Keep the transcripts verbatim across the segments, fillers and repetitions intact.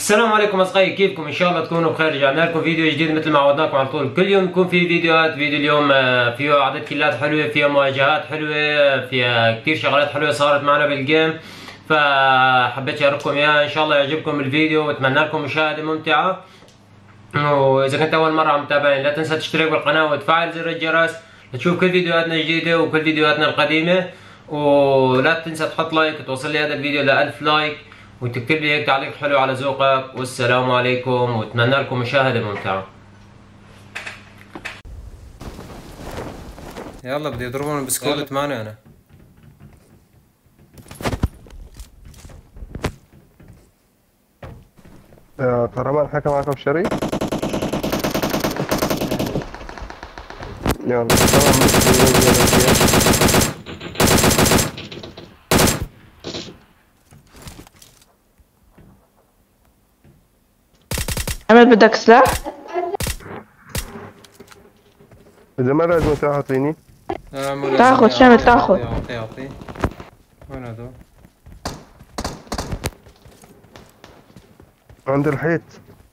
السلام عليكم اصدقائي، كيفكم؟ ان شاء الله تكونوا بخير. رجعنا لكم فيديو جديد مثل ما عودناكم على طول. كل يوم يكون في فيديوهات. فيديو اليوم آه، فيه عدد كيلات حلوه، فيها مواجهات حلوه، فيها كثير شغلات حلوه صارت معنا بالجيم، فحبيت اشارككم اياها. ان شاء الله يعجبكم الفيديو واتمنى لكم مشاهده ممتعه. واذا كنت اول مره عم تتابعني لا تنسى تشترك بالقناه وتفعل زر الجرس لتشوف كل فيديوهاتنا الجديده وكل فيديوهاتنا القديمه. ولا تنسى تحط لايك وتوصل لي هذا الفيديو ل ألف لايك، وتكتب لي هيك تعليق حلو على ذوقك. والسلام عليكم واتمنى لكم مشاهده ممتعه. يلا بدي يضربون بسكوت ثمانية انا. يا كهرباء الحكى معكم شري. يلا طبعا عمل بدك سلاح؟ إذا ما لازم تعطيني. تاخذ شامل تاخذ. اعطي اعطي. وين هذول؟ عند الحيط.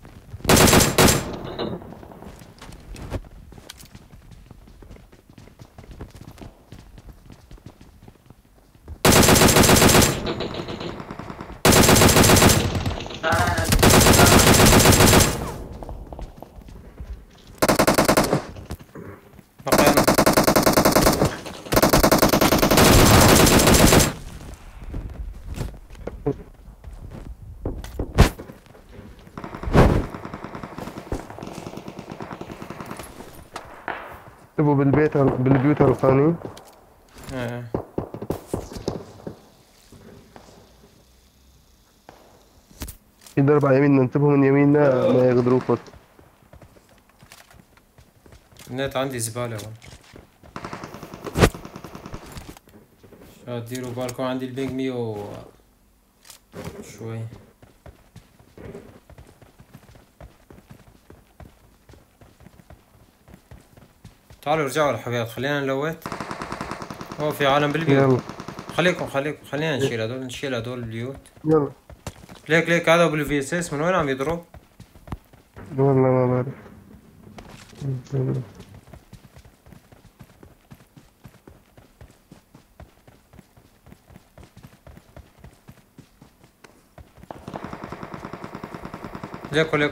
بقينا تبوا بالبيت بالبيوت القانين. ايه. في ضرب على يميننا، انتبهوا من يميننا ما يغدروكم. النت عندي زباله هون. شو ديروا بالكم، عندي البينج مية و شوي. تعالوا ارجعوا الحبايب، خلينا نلوت. هو في عالم بالبيوت. يلا خليكم خليكم خلينا نشيل هدول، نشيل هدول البيوت. يلا. ليك ليك هذا بالفي اس اس من وين عم يضرب؟ والله ما بعرف. ليكو ليكو.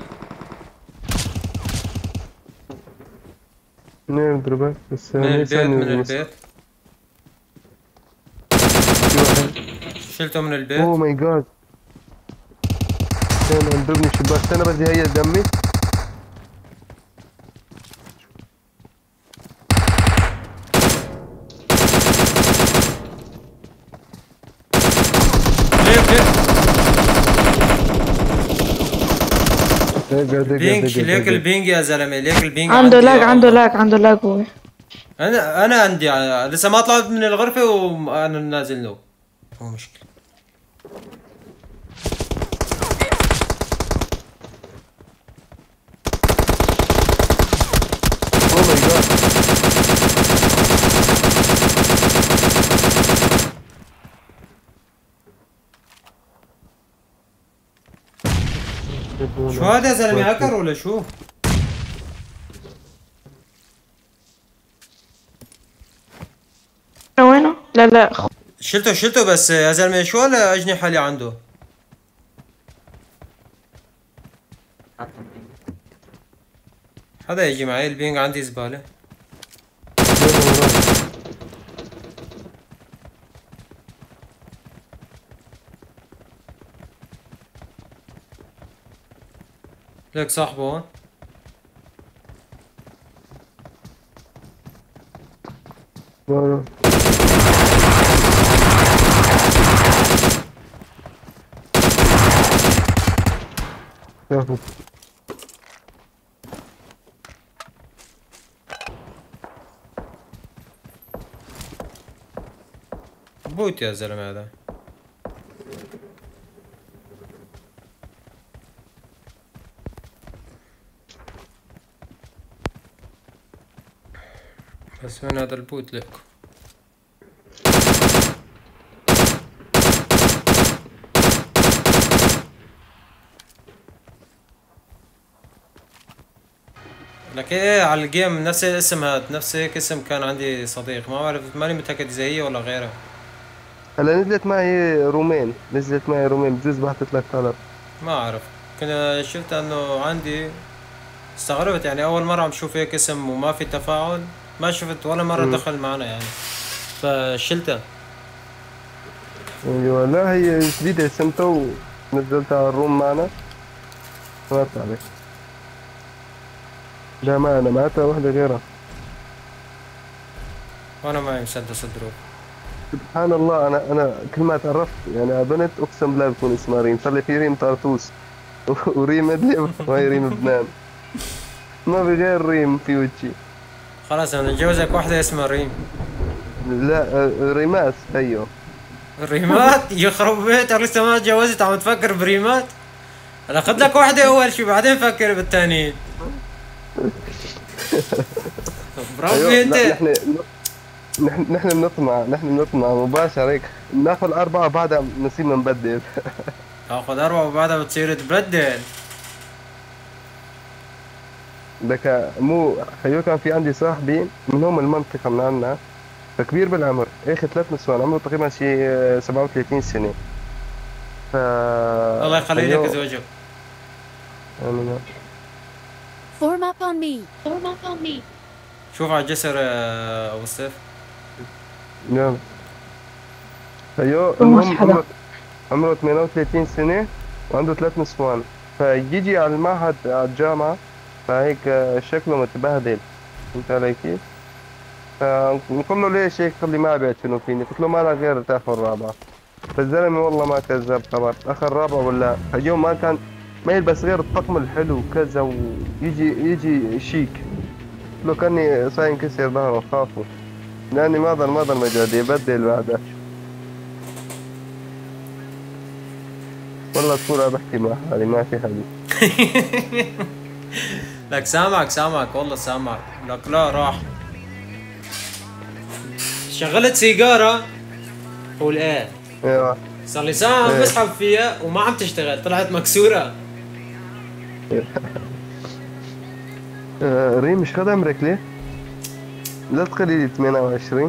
منين يضربك؟ بس من البيت من البيت. شلته من البيت. اوه ماي جاد، كان يضربني شباك. استنى بدي هيا دمي. ليك ليك دقة دقة بينج، دقة ليك دقة. البينج يا زلمه، ليك البينج. عنده عندي لاج يا عنده الله. لاج عنده لاج هو. انا انا عندي لسه ما طلعت من الغرفه وانا نازل له. مو مشكله. اوه ماي جاد. شو هذا يا زلمه، هاكر ولا شو؟ وينه؟ لا لا خ- شلته شلته بس يا زلمه، شو الأجنحة اللي عنده؟ هذا يجي معي، البينج عندي زبالة. ليك صاحبه هون. يلا. يلا. بوت يا زلمة هذا. بس وين هذا البوت لك؟ لك ايه على الجيم نفس الاسم هاد، نفس هيك اسم كان عندي صديق، ما بعرف ماني متأكد اذا هي ولا غيرها. هلا نزلت معي رومين، نزلت معي رومين بجوز بعثت لك طلب. ما اعرف، كنت شفت انه عندي، استغربت يعني اول مرة عم شوف هيك اسم وما في تفاعل، ما شفت ولا مرة مم. دخل معنا يعني، فشلتها. ايوه لا هي جديدة سمتها ونزلتها على الروم معنا. ما عليك. لا ما انا معتها واحدة غيرها. وانا معي مسدس الدروب. سبحان الله، انا انا كل ما تعرفت يعني على بنت اقسم بالله بكون اسمها ريم، صار لي في ريم طرطوس وريم ادلب وهي ريم لبنان. ما في غير ريم في وجهي. خلاص انا نتجوزك واحدة اسمها ريم. لا آه، ريماس ايوه. ريمات يخرب بيتك، لسه ما تجوزت عم تفكر بريمات؟ انا اخذ لك واحدة اول شي بعدين فكر بالتانيين. برافو أيوة. انت. لا نحن نحن نحن بنطمع، نحن بنطمع مباشر هيك بناخذ أربعة بعدها بنصير نبدل. تاخذ اربعة وبعدها بتصير تبدل. لك مو خيو كان في عندي صاحبي من هم المنطقة من عنا، فكبير بالعمر، اخي ثلاث نسوان عمره تقريبا شي سبعة وثلاثين سنة. ف الله يخلي لك خيو- زوجك. يعني Form up on me. Form up on me. شوف على الجسر آه، ابو السيف. نعم. خيو هو مش المهم حدا. عمره عمره ثمانية وثلاثين سنة وعنده ثلاث نسوان، فيجي على المعهد على الجامعة فهيك شكله متبهدل، فهمت علي كيف؟ فنقول له ليش هيك؟ قال لي ما بيعتنوا فيني، قلت له ما لك غير تاخذ رابعة. فالزلمة والله ما كذب خبر، اخذ رابعة ولا اليوم ما كان ما يلبس غير الطقم الحلو وكذا ويجي يجي شيك. قلت له كاني صاير ينكسر ظهره خافوا، لاني ما ضل ما ضل مجال يبدل بعدها. والله تقول بحكي مع حالي ما في حد. لك سامعك سامعك والله سامعك، لك لا راح. شغلت سيجارة والآن ايوه صار لي ساعة عم إيه. بسحب فيها وما عم تشتغل، طلعت مكسورة. آه، ريم مش قد عمرك ليه؟ لا تقولي لي ثمانية وعشرين.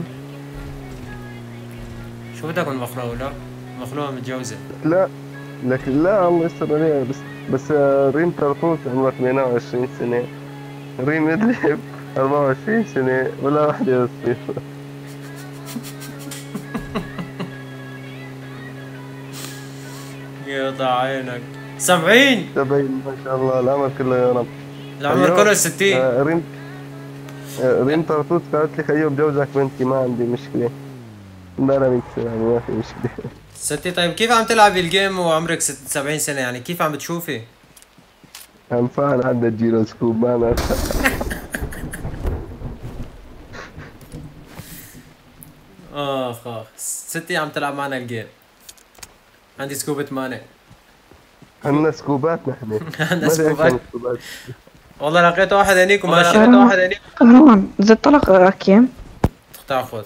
شو بدك من مخلوقة؟ مخلوقة متجوزة. لا لكن لا الله يستر عليها، بس بس آه، ريم طرطوس عمرها ثمانية وعشرين سنة، ريم ادلب أربعة وعشرين سنة ولا واحدة تصير. يقطع عينك. سبعين. سبعين ما شاء الله العمر كله يا رب. العمر أيوه. كله ستين. آه، ريم آه، ريم طرطوس قالت لي خيو بجوزك بنتي ما عندي مشكلة. لا لا يعني ما في مشكلة. ستي طيب كيف عم تلعبي الجيم وعمرك ست سبعين سنة يعني كيف عم بتشوفي؟ عم فعل عندها جيروسكوب معنا. اخ اخ ستي عم تلعب معنا الجيم. عندي سكوب ثمانية. عندنا سكوبات نحن. عندنا ما في سكوبات. أكثر من سكوبات. والله لقيت واحد هنيك وماشي. لقيت واحد هنيك. كمان زدت طلق راكيم. تاخذ.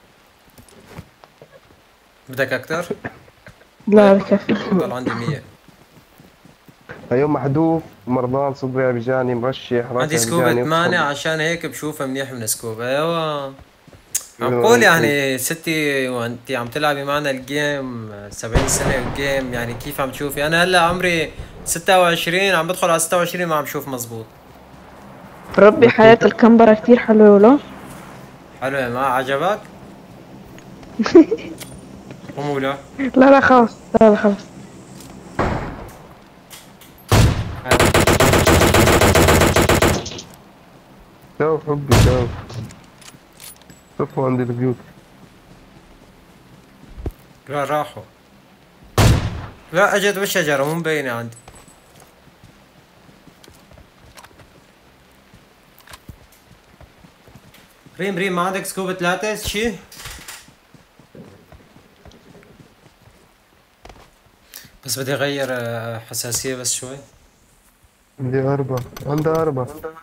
بدك اكثر؟ لا بكفي. ضل عندي مية. اليوم محذوف مرضان صدري بيجاني مرشح راسي عندي سكوب بيجاني، ثمانية أقسم. عشان هيك بشوفها منيح من سكوب. ايوه عم قول يعني ستي وانت عم تلعبي معنا الجيم سبعين سنة الجيم يعني كيف عم تشوفي؟ انا هلا عمري ستة وعشرين عم بدخل على ستة وعشرين ما عم شوف مزبوط. ربي حياة الكمبرة كتير حلوة ولو. حلوة ما عجبك؟ قمولة. لا لا خلص لا لا خلص. شوف حبي شوف صفوا عند البيوت. لا راحوا. لا اجت بالشجرة مو مبينة عندي. ريم ريم ما عندك سكوب ثلاثة شي؟ بس بدي اغير آه، حساسية بس شوي. عندي أربعة، عندها أربعة.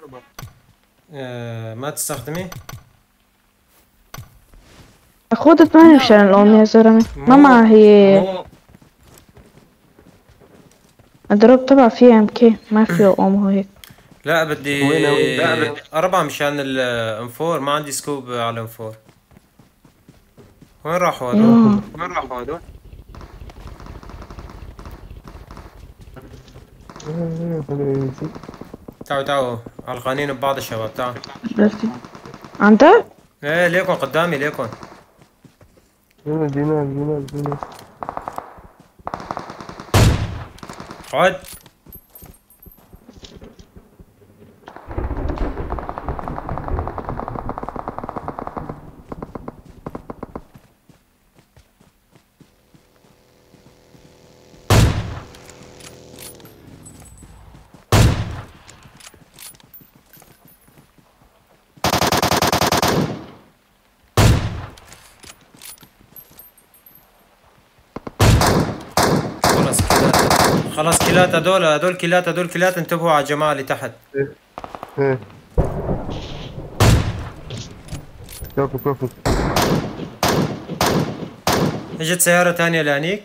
آه، ما تستخدمي؟ خود ثمانية مشان الأم يا زلمة. ما معها هي مو الدروب تبع فيها ام كي ما فيه أم هو هيك. لا بدي وين وين؟ لا بدي أربعة مشان الانفور، ما عندي سكوب على الانفور. وين راحوا هدول؟ يوه. وين راحوا هدول؟ تعالوا تعالوا علقانين ببعض الشباب، تعالوا. عندك؟ ايه ليكن قدامي ليكن. جنال جنال جنال جنال. اقعد. خلص كيلات، خلص كيلات هدول، هدول كيلات، هدول كيلات. انتبهوا على الجماعة اللي تحت. ايه ايه. كفو كفو. اجت سيارة ثانية لهنيك.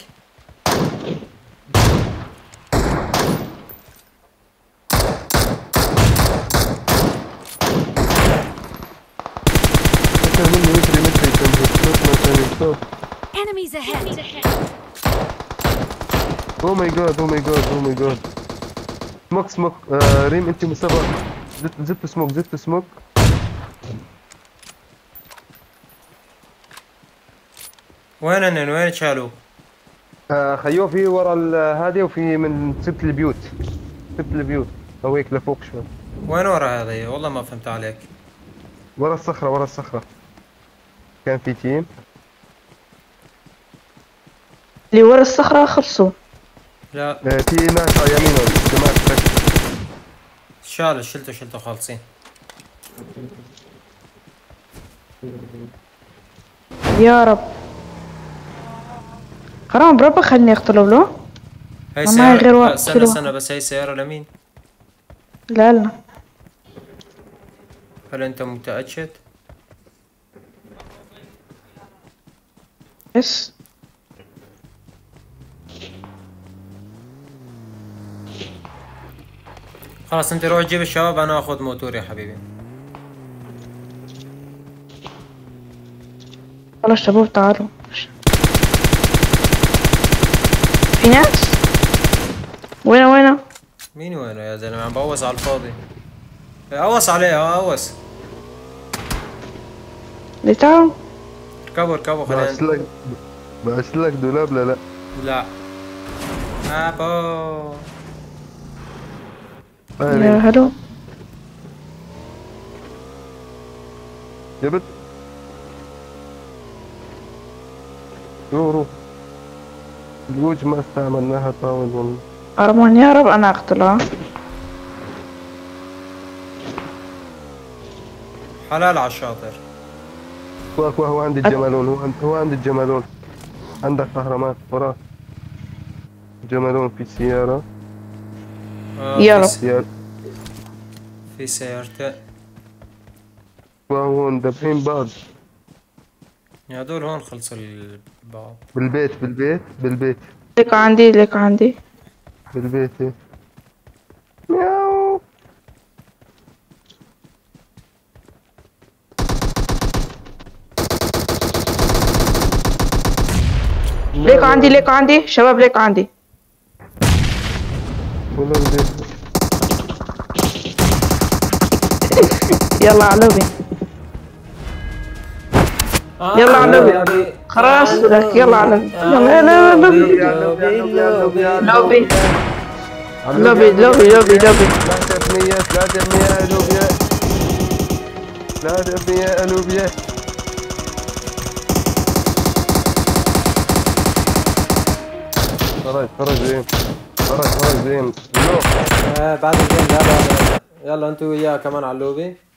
أكثر منه متري متري تنزل. شوف ما ثاني شوف. Enemies ahead! او ماي جاد او ماي جاد او ماي جاد. سموك سموك. آه ريم انت مسبق. زدت زدت سموك زدت سموك. وين هن؟ وين شالوا؟ آه خيوه في ورا هذه وفي من سبت البيوت. سبت البيوت او هيك لفوق شوي. وين ورا هذا؟ والله ما فهمت عليك. ورا الصخرة ورا الصخرة. كان في تيم. اللي ورا الصخرة خلصوا. لا آه في ناس على يمينهم جماعة تك. شال، شلته شلته خالصين. يا رب. حرام بربع خليني اقتله له. هاي ما معي غير سيارة. واحد استنى كيلو. استنى بس، هاي سيارة لمين؟ لا لا. هل انت متأكد؟ بس خلاص انت روح جيب الشباب، انا اخذ موتور يا حبيبي. خلاص شباب تعالوا. في ناس؟ وينه وينه؟ مين وينه يا زلمة؟ عم بقوس على الفاضي. قوس عليه، قوس. اللي تعالوا. اركبوا اركبوا بعث خلينا. لك بعث لك دولاب. لا لا لا ابو. يا هلو. جبت. روح روح. الوجه ما استعملناها طاول والله. أرمان يا رب أنا أقتله. حلال على الشاطر. واك هو عند الجمالون. هو عند هو عند الجمالون. عندك قهرمان وراك. جمالون في سيارة. آه يا في رب. سيارة. في سيارته. وهو مذبحين بعض. هدول هون خلصوا البعض. بالبيت بالبيت بالبيت ليك عندي ليك عندي. بالبيت. إيه. مياو. ليك عندي ليك عندي شباب ليك عندي. والله البيت. يلا على لوبي. يلا على لوبي. خلاص لك يلا على لوبي. يلا يلا لوبي. لوبي لوبي لوبي لوبي لوبي. ثلاثة مية ثلاثة مية ألوبيا. ثلاثة مية ألوبيا. خرج خرج زين. خرج خرج زين. آه بعد الجيم. يلا يلا انتوا وياه كمان على اللوبي.